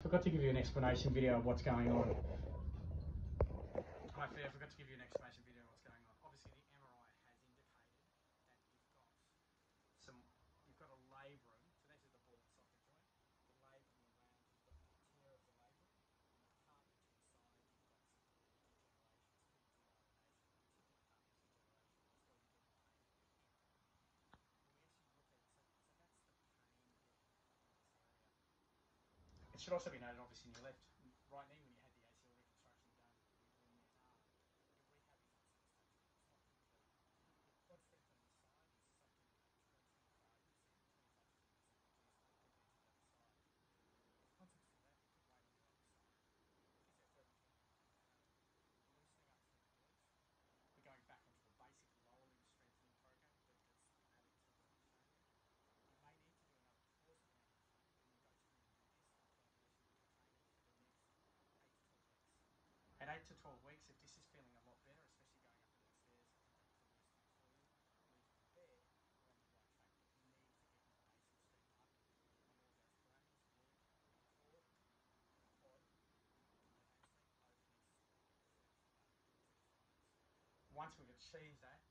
forgot to give you an explanation video of what's going on. I forgot to give you an explanation video of what's going on. Obviously, the MRI has indicated that you've got a labrum. So this is the ball and socket joint. The labrum around, you've got the tear of the labrum, and the cartilage inside, you've got some degeneration, skin delamination, particular cartilage degeneration. That's why you're getting pain in your hip. When we actually look at it, so that's the pain getting in this area. It should also be noted, obviously, in your left right knee, when you had the ACL reconstruction done, when your rehab is unsubstantial. It's not complete. Your quad strength on this side is something like 25%, 25 to 30% reduced compared to the other side. As a consequence of that, you put weight on the other side. Physiotherapy, loosening up some joints. We're going back onto a basic lower limb strengthening program that's added to what I'm showing you. You may need to do another course of rehabilitation, and we'll go through and do this in collaboration with your trainer for the next 8 to 12 weeks. At 8 to 12 weeks, if this is feeling a lot better, especially going up and down stairs, I think that was the worst thing for you, moving your bed, we're on the right track. But you need to get your basic strength up on all those parameters: glute, core, quad, and hamstring over the next 3 to 5 months. Once we've achieved that,